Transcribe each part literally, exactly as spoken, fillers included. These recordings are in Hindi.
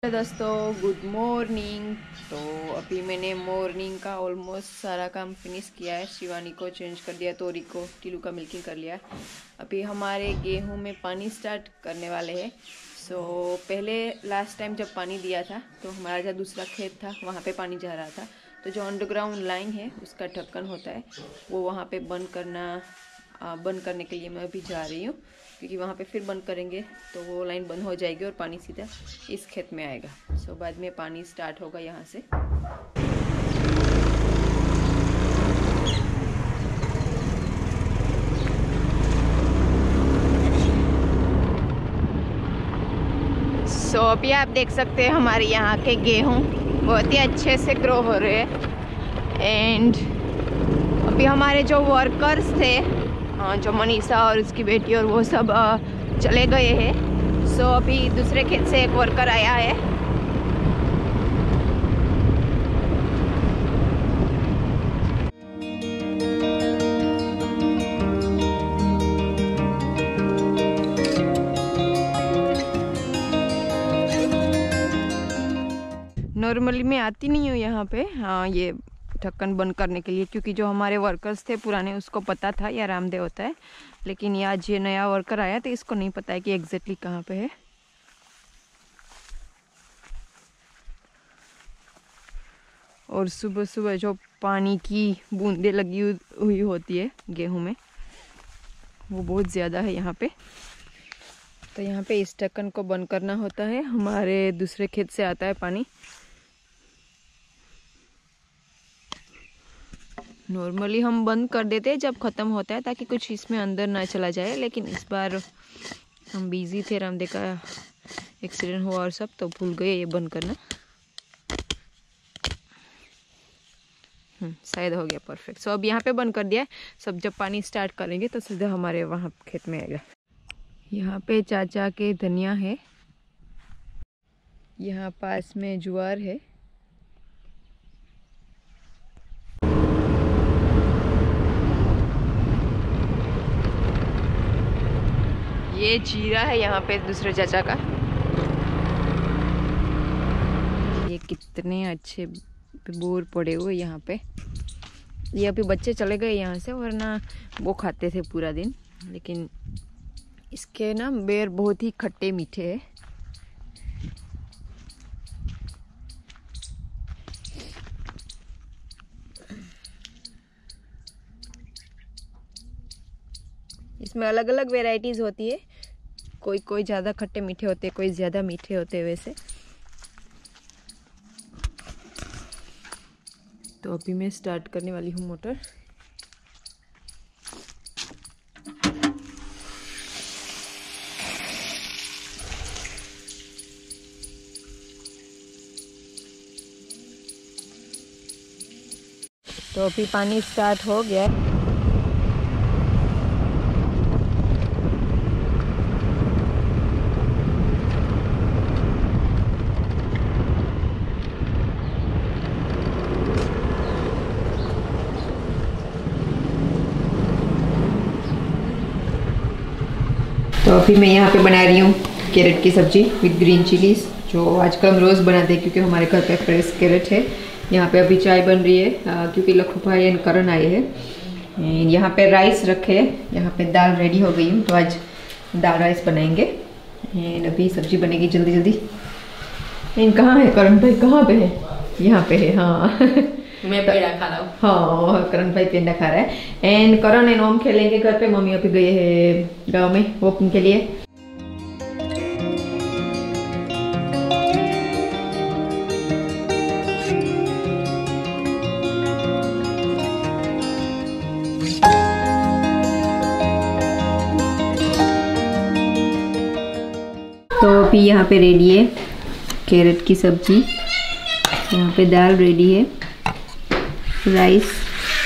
हेलो दोस्तों, गुड मॉर्निंग। तो अभी मैंने मॉर्निंग का ऑलमोस्ट सारा काम फिनिश किया है। शिवानी को चेंज कर दिया, तोरी को, टीलू का मिल्किंग कर लिया। अभी हमारे गेहूं में पानी स्टार्ट करने वाले हैं। सो so, पहले लास्ट टाइम जब पानी दिया था तो हमारा जो दूसरा खेत था वहाँ पे पानी जा रहा था। तो जो अंडरग्राउंड लाइन है उसका ढक्कन होता है, वो वहाँ पे बंद करना बंद करने के लिए मैं अभी जा रही हूँ, क्योंकि वहाँ पे फिर बंद करेंगे तो वो लाइन बंद हो जाएगी और पानी सीधा इस खेत में आएगा। सो बाद में पानी स्टार्ट होगा यहाँ से। सो so, अभी आप देख सकते हैं हमारे यहाँ के गेहूँ बहुत ही अच्छे से ग्रो हो रहे हैं। एंड अभी हमारे जो वर्कर्स थे, जो मनीषा और उसकी बेटी और वो सब चले गए हैं। सो so, अभी दूसरे खेत से एक वर्कर आया है। नॉर्मली मैं आती नहीं हूँ यहाँ पे, हाँ, ये ढक्कन बंद करने के लिए, क्योंकि जो हमारे वर्कर्स थे पुराने उसको पता था ये आरामदेह होता है। लेकिन ये आज ये नया वर्कर आया तो इसको नहीं पता है कि एग्जैक्टली कहाँ पे है। और सुबह सुबह जो पानी की बूंदें लगी हुई होती है गेहूं में, वो बहुत ज़्यादा है यहाँ पे। तो यहाँ पे इस ढक्कन को बंद करना होता है। हमारे दूसरे खेत से आता है पानी। नॉर्मली हम बंद कर देते हैं जब ख़त्म होता है, ताकि कुछ इसमें अंदर ना चला जाए। लेकिन इस बार हम बिज़ी थे, रामदेव का एक्सीडेंट हुआ और सब, तो भूल गए ये बंद करना। शायद हो गया परफेक्ट। सो अब यहाँ पे बंद कर दिया है। सब जब पानी स्टार्ट करेंगे तो सीधा हमारे वहाँ खेत में आएगा। यहाँ पे चाचा के धनिया है, यहाँ पास में ज्वार है। ये जीरा है यहाँ पे दूसरे चाचा का। ये कितने अच्छे बोर पड़े हुए यहाँ पे। ये अभी बच्चे चले गए यहाँ से, वरना वो खाते थे पूरा दिन। लेकिन इसके ना बेर बहुत ही खट्टे मीठे हैं। इसमें अलग अलग वेराइटीज होती है, कोई कोई ज़्यादा खट्टे मीठे होते हैं, कोई ज़्यादा मीठे होते हैं वैसे। तो अभी मैं स्टार्ट करने वाली हूँ मोटर। तो अभी पानी स्टार्ट हो गया है। तो अभी मैं यहाँ पे बना रही हूँ कैरेट की सब्जी विद ग्रीन चिलीज, जो आजकल हम रोज़ बनाते हैं क्योंकि हमारे घर पे फ्रेश कैरेट है। यहाँ पे अभी चाय बन रही है क्योंकि लखू भाई एंड करण आए हैं। यहाँ पे राइस रखे हैं, यहाँ पे दाल रेडी हो गई हूँ, तो आज दाल राइस बनाएंगे। एंड अभी सब्जी बनेगी जल्दी जल्दी। एंड कहाँ है करण भाई, कहाँ पे है? यहाँ पे है, हाँ। मैं पेड़ा खा रहा हूँ। हाँ, करण भाई पेड़ा खा रहा है। एंड करण एंड ओम खेलेंगे घर पे। मम्मी अभी गए हैं गाँव में वॉकिंग के लिए। तो अभी यहाँ पे रेडी है कैरेट की सब्जी, यहाँ पे दाल रेडी है, राइस,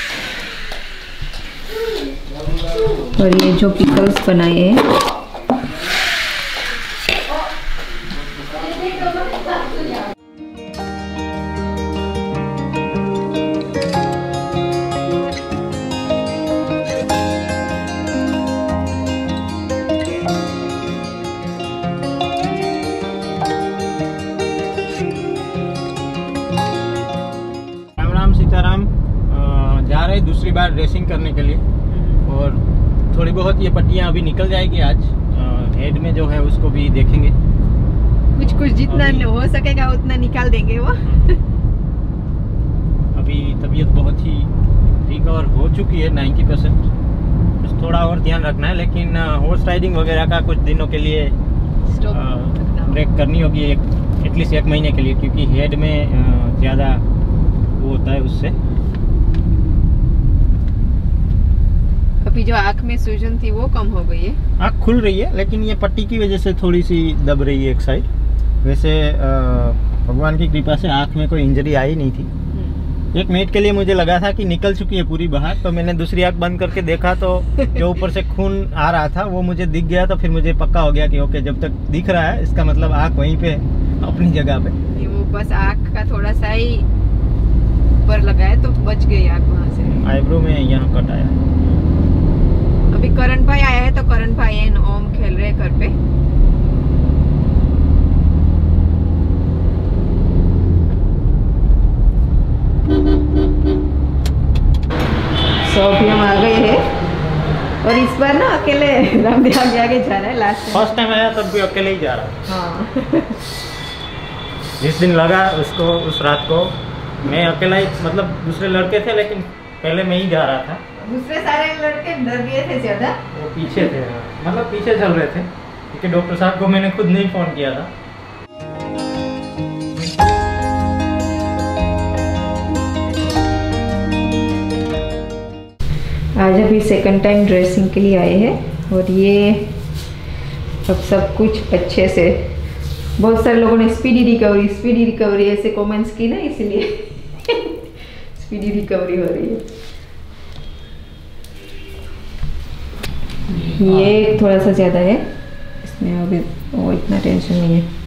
और ये जो पिकल्स बनाए हैं। बार रेसिंग करने के लिए। और थोड़ी बहुत ये पट्टियाँ अभी निकल जाएगी आज। हेड में जो है उसको भी देखेंगे, कुछ कुछ जितना हो सकेगा उतना निकाल देंगे वो। अभी तबीयत बहुत ही रिकवर हो चुकी है नाइन्टी परसेंट, बस थोड़ा और ध्यान रखना है। लेकिन हॉर्स राइडिंग वगैरह का कुछ दिनों के लिए ब्रेक करनी होगी, एक एटलीस्ट एक महीने के लिए, क्योंकि हेड में ज़्यादा वो होता है उससे। अभी जो आँख में सूजन थी वो कम हो गई है, आँख खुल रही है, लेकिन ये पट्टी की वजह से थोड़ी सी दब रही है एक साइड। वैसे भगवान की कृपा से आँख में कोई इंजरी आई नहीं थी। एक मिनट के लिए मुझे लगा था कि निकल चुकी है पूरी बाहर, तो मैंने दूसरी आँख बंद करके देखा तो जो ऊपर से खून आ रहा था वो मुझे दिख गया। तो फिर मुझे पक्का हो गया कि ओके, जब तक दिख रहा है इसका मतलब आँख वहीं पे अपनी जगह पे। वो बस आँख का थोड़ा सा ही ऊपर लगा है तो बच गई आँख वहाँ से। आईब्रो में यहाँ कट आया। अभी करण भाई आया है, तो करण भाई एंड ओम खेल रहे हैं घर पे। तो अभी हम आ गए हैं, और इस बार ना अकेले रामदेव आगे आगे जा रहा है। लास्ट फर्स्ट टाइम आया तब भी अकेले ही जा रहा। हाँ। जिस दिन लगा उसको, उस रात को मैं अकेला ही, मतलब दूसरे लड़के थे लेकिन पहले मैं ही जा रहा था। दूसरे सारे लड़के डर गए थे ज्यादा, वो पीछे थे, मतलब पीछे चल रहे थे, क्योंकि डॉक्टर साहब को मैंने खुद नहीं फ़ोन किया था। आज अभी सेकंड टाइम ड्रेसिंग के लिए आए हैं, और ये अब सब कुछ अच्छे से, बहुत सारे लोगों ने स्पीडी रिकवरी स्पीडी रिकवरी ऐसे कमेंट्स की ना, इसलिए स्पीडी रिकवरी हो रही है। ये थोड़ा सा ज़्यादा है, इसमें अभी वो इतना टेंशन नहीं है।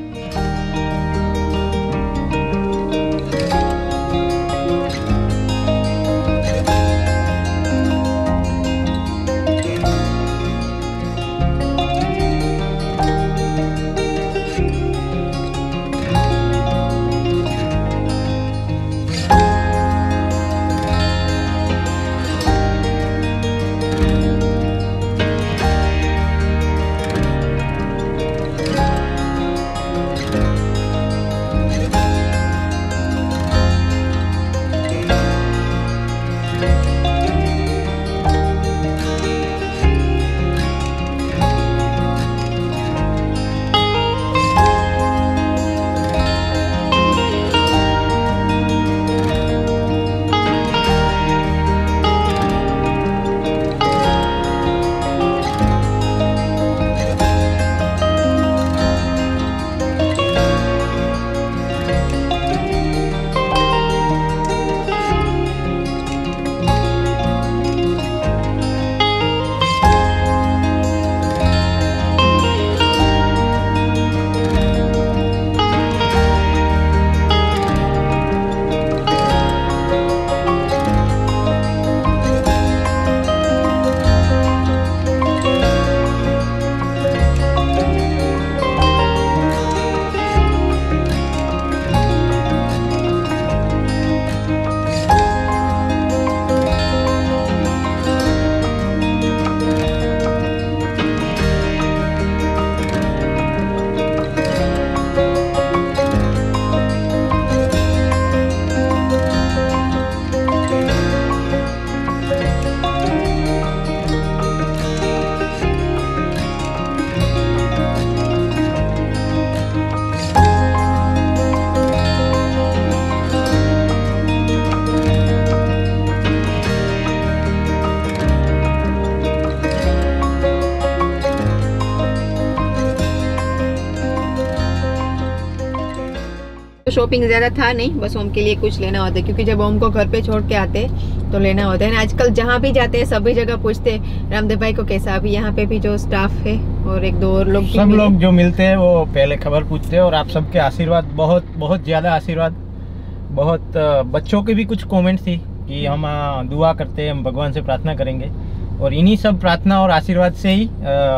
शॉपिंग ज़्यादा था नहीं, बस ओम के लिए कुछ लेना होता है, क्योंकि जब ओम को घर पे छोड़ के आते तो लेना होता है ना। आजकल जहाँ भी जाते हैं सभी जगह पूछते रामदेव भाई को कैसा। अभी यहाँ पे भी जो स्टाफ है और एक दो और लोग, सब लोग जो मिलते हैं वो पहले खबर पूछते हैं। और आप सबके आशीर्वाद, बहुत बहुत ज़्यादा आशीर्वाद। बहुत बच्चों के भी कुछ कॉमेंट थी कि हम दुआ करते हैं, हम भगवान से प्रार्थना करेंगे, और इन्हीं सब प्रार्थना और आशीर्वाद से ही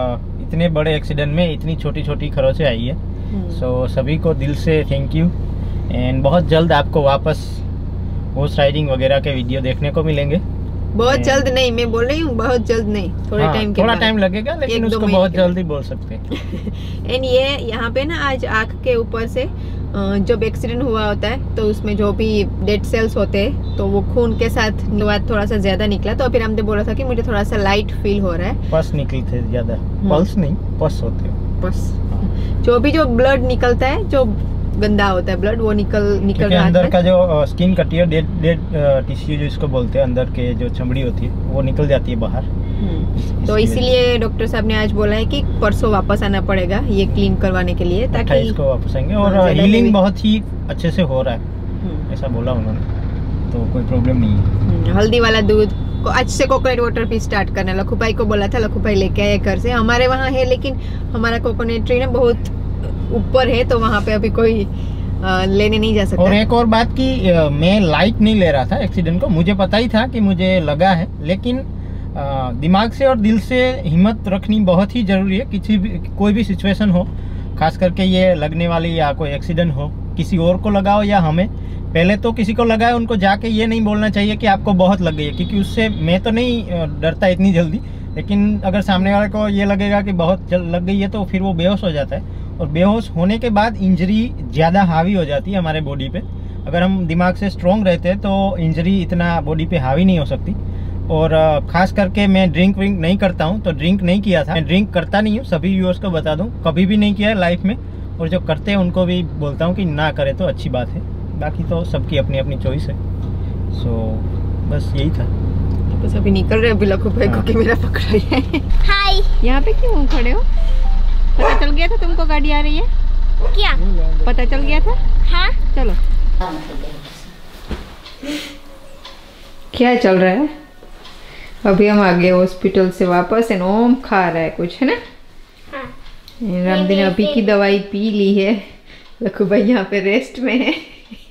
इतने बड़े एक्सीडेंट में इतनी छोटी छोटी खरोंचें आई है। सो so, सभी को दिल से थैंक यू। एंड बहुत जल्द आपको वापस हॉर्स राइडिंग वगैरह के वीडियो देखने को मिलेंगे। बहुत जल्द नहीं, मैं बोल रही हूँ बहुत जल्द नहीं, थोड़े हाँ, टाइम के थोड़ा बाद। टाइम लगेगा लेकिन उसको बहुत जल्दी बोल सकते हैं। एंड ये यहाँ पे ना आज आँख के ऊपर से अ, जब एक्सीडेंट हुआ होता है तो उसमें जो भी डेड सेल्स होते हैं तो वो खून के साथ बाद थोड़ा सा ज्यादा निकला, तो फिर हमने बोला था कि मुझे थोड़ा सा लाइट फील हो रहा है। पस निकले थे ज्यादा, पल्स नहीं पस होते हैं। बस जो भी जो ब्लड निकलता है, जो गंदा होता है ब्लड, वो निकल निकल क्योंकि रहा अंदर था। का जो स्किन कटी है, डेड डेड टिश्यू जो इसको बोलते हैं, अंदर के जो चमड़ी होती है वो निकल जाती है बाहर। हम्म, तो इसीलिए डॉक्टर साहब ने आज बोला है कि परसों वापस आना पड़ेगा ये क्लीन करवाने के लिए, ताकि अट्ठाईस को वापस आएंगे। और हाँ, ज्यादा हीलिंग heavy- बहुत ही अच्छे से हो रहा है, हम्म, ऐसा बोला उन्होंने, तो कोई प्रॉब्लम नहीं है। हम्म, हल्दी वाला दूध को आज से कोकोनट वाटर भी स्टार्ट करना, लखू भाई को बोला था, लखू भाई लेके आए घर से। हमारे वहाँ है लेकिन हमारा कोकोनट ट्री ना बहुत ऊपर है, तो वहाँ पे अभी कोई आ, लेने नहीं जा सकता। और एक और बात कि अ, मैं लाइट नहीं ले रहा था एक्सीडेंट को, मुझे पता ही था कि मुझे लगा है, लेकिन अ, दिमाग से और दिल से हिम्मत रखनी बहुत ही ज़रूरी है। किसी भी कोई भी सिचुएशन हो, खास करके ये लगने वाली या कोई एक्सीडेंट हो, किसी और को लगाओ या हमें, पहले तो किसी को लगा है उनको जाके ये नहीं बोलना चाहिए कि आपको बहुत लग गई है, क्योंकि उससे मैं तो नहीं अ, डरता इतनी जल्दी, लेकिन अगर सामने वाले को ये लगेगा कि बहुत जल्द लग गई है तो फिर वो बेहोश हो जाता है, और बेहोश होने के बाद इंजरी ज़्यादा हावी हो जाती है हमारे बॉडी पे। अगर हम दिमाग से स्ट्रॉन्ग रहते हैं तो इंजरी इतना बॉडी पे हावी नहीं हो सकती। और ख़ास करके मैं ड्रिंक व्रिंक नहीं करता हूँ, तो ड्रिंक नहीं किया था, मैं ड्रिंक करता नहीं हूँ, सभी व्यूअर्स को बता दूँ, कभी भी नहीं किया है लाइफ में, और जो करते हैं उनको भी बोलता हूँ कि ना करे तो अच्छी बात है, बाकी तो सबकी अपनी अपनी चॉइस है। सो बस यही था। बस अभी निकल रहे, अभी लखू भाई को हाँ। कैमरा पकड़ा है। हाय। यहाँ पे क्यों खड़े हो? पता चल गया था तुमको गाड़ी आ रही है? क्या? पता चल गया था? हाँ। चलो। क्या चल रहा है? अभी हम आ गए हॉस्पिटल से वापस, एंड ओम खा रहा है कुछ, है ना? हाँ। रामदी ने अभी की दवाई पी ली है, लखू भाई यहाँ पे रेस्ट में है।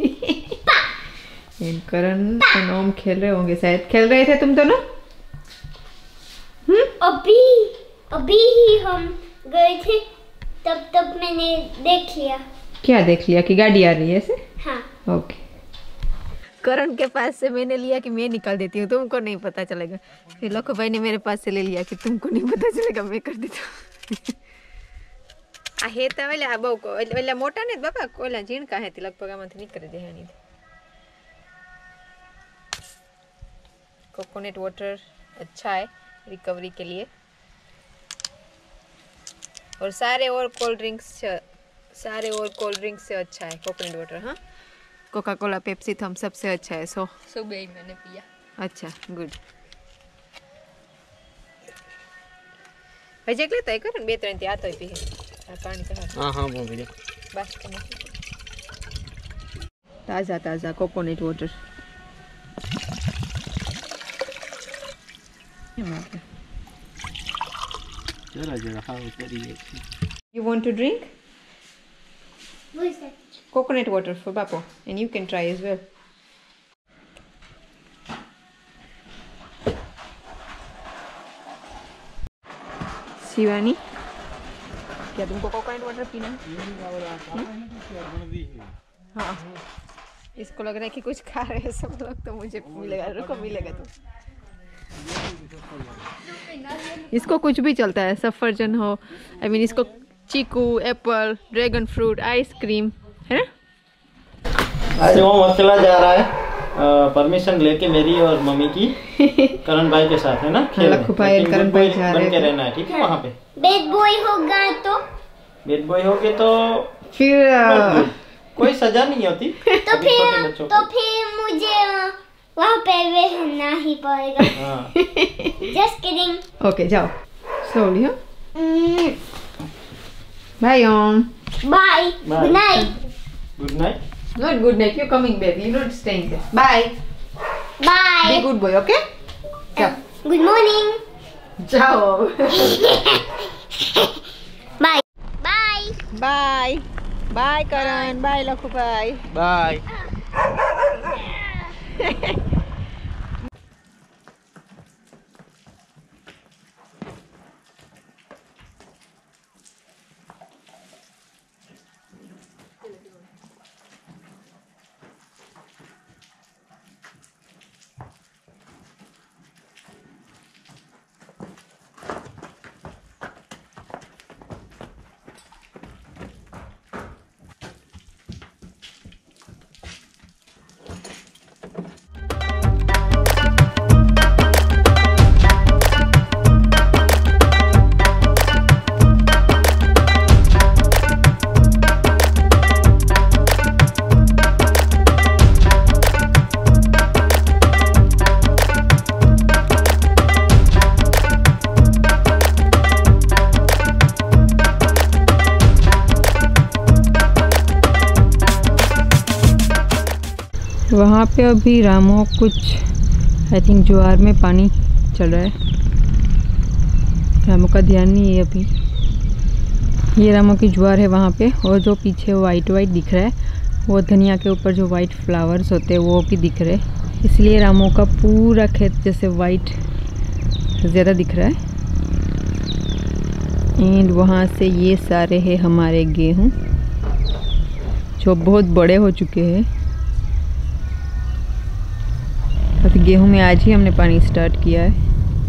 एंड करण एंड ओम खेल रहे होंगे, शायद खेल रहे थे तुम दोनों। हम्म, अभी अभी ही हम गए थे, तब तक मैंने देख लिया। क्या देख लिया? कि गाड़ी आ रही है ऐसे? हाँ। ओके। करण के पास से मैंने लिया कि मैं निकाल देती हूँ, तुमको नहीं पता चलेगा। फिर लखू भाई ने मेरे पास से ले लिया कि तुमको नहीं पता चलेगा, मैं कर देता हूँ। आ हेता ओला आ बહુ કો ઓલા મોટા ને બાપા કોલા ઝીણકા હે તી લગભગ આમાંથી નીકળી દે હની। कोकोनट वाटर अच्छा है रिकवरी के लिए, और सारे और कोल्ड ड्रिंक्स सारे और कोल्ड ड्रिंक्स से अच्छा है कोकोनट वाटर। हाँ, Coca Cola Pepsi Thums Up से अच्छा है। सो सुबह ही मैंने पिया। अच्छा, गुड। હજી એકલે તો એક ને બે ત્રણ ત્યાં તો પી આ પાણી તો हाँ हाँ वो भैया, બસ તાજા તાજા કોકોનટ વોટર। जरा जरा हाँ करिए। You want to drink What is that? coconut water for Bapo, and you can try as well. Shivani, क्या तुमको कोकोनट वाटर पीना है? हाँ, इसको लग रहा है कि कुछ खा रहे हैं सब लोग, तो मुझे मिलेगा, रुको मिलेगा तो। इसको कुछ भी चलता है, सफरजन हो, आई मीन इसको चीकू, एप्पल, ड्रैगन फ्रूट, आइसक्रीम, है ना? आज वो अकेला जा रहा है परमिशन लेके मेरी और मम्मी की, करण भाई के साथ, है ना? लखू भाई और करण भाई जा रहे बन के हैं। रहना है, ठीक है? वहाँ पे बैड बॉय होगा तो बेड बॉय हो गए तो फिर आ, कोई सजा नहीं होती। तो अभी छोटे फिर बच्चों तो को। फिर मुझे अ, वहाँ पे रहना ही पड़ेगा। हाँ, जस्ट किडिंग। ओके जाओ स्लोली। हाँ, bye Om. Bye. Bye. Good night. Good night. Not good night, you're coming back, you're not staying there. Bye. Be bye. good boy, okay? जाओ गुड मॉर्निंग। जाओ। Bye bye. Bye bye Karan, bye Lakhu भाई। बाय। वहाँ पे अभी रामो कुछ आई थिंक ज्वार में पानी चल रहा है। रामो का ध्यान नहीं है अभी। ये रामो की ज्वार है वहाँ पे, और जो पीछे वाइट वाइट दिख रहा है वो धनिया के ऊपर जो वाइट फ्लावर्स होते हैं वो भी दिख रहे हैं, इसलिए रामो का पूरा खेत जैसे वाइट ज़्यादा दिख रहा है। एंड वहाँ से ये सारे हैं हमारे गेहूँ जो बहुत बड़े हो चुके हैं। अभी गेहूँ में आज ही हमने पानी स्टार्ट किया है।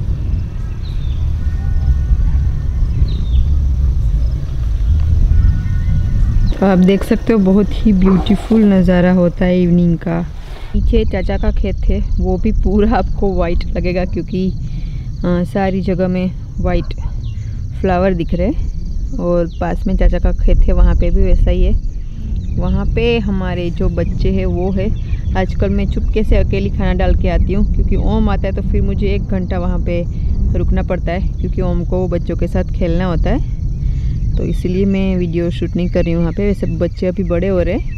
तो आप देख सकते हो बहुत ही ब्यूटीफुल नज़ारा होता है इवनिंग का। पीछे चाचा का खेत है, वो भी पूरा आपको वाइट लगेगा क्योंकि आ, सारी जगह में वाइट फ्लावर दिख रहे हैं। और पास में चाचा का खेत है, वहाँ पे भी वैसा ही है। वहाँ पे हमारे जो बच्चे हैं वो है। आजकल मैं चुपके से अकेली खाना डाल के आती हूँ क्योंकि ओम आता है तो फिर मुझे एक घंटा वहाँ पे रुकना पड़ता है क्योंकि ओम को बच्चों के साथ खेलना होता है, तो इसलिए मैं वीडियो शूट नहीं कर रही हूँ वहाँ पे। वैसे बच्चे अभी बड़े हो रहे हैं।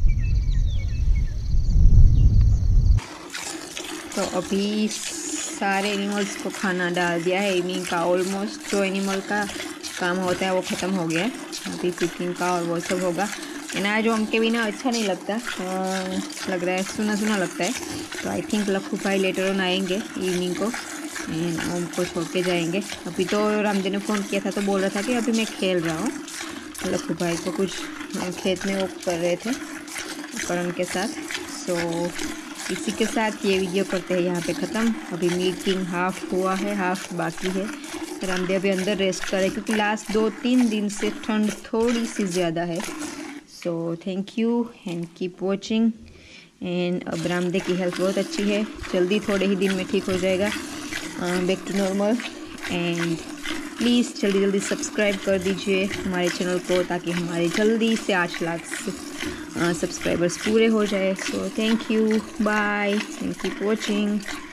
तो अभी सारे एनिमल्स को खाना डाल दिया है इवनिंग का। ऑलमोस्ट जो एनिमल का काम होता है वो ख़त्म हो गया है। अभी कुकिंग का और वो सब होगा। ना जो हमके बिना अच्छा नहीं लगता, आ, लग रहा है सुना सुना लगता है। तो आई थिंक लखू भाई लेटर ऑन आएंगे इवनिंग को एंड ओम को छोड़ के जाएंगे। अभी तो रामदेव ने फ़ोन किया था तो बोल रहा था कि अभी मैं खेल रहा हूँ। लखू भाई को कुछ खेत में वो कर रहे थे करण के साथ। सो इसी के साथ ये वीडियो करते हैं यहाँ पे ख़त्म। अभी मीटिंग हाफ हुआ है, हाफ बाकी है। रामदेव अभी अंदर रेस्ट करे क्योंकि लास्ट दो तीन दिन से ठंड थोड़ी सी ज़्यादा है। So thank you and keep watching. And अब रामदेव की हेल्थ बहुत अच्छी है, जल्दी थोड़े ही दिन में ठीक हो जाएगा back to normal. And please जल्दी जल्दी सब्सक्राइब कर दीजिए हमारे चैनल को ताकि हमारे जल्दी से आठ लाख सब्सक्राइबर्स पूरे हो जाए। So thank you, bye and keep watching.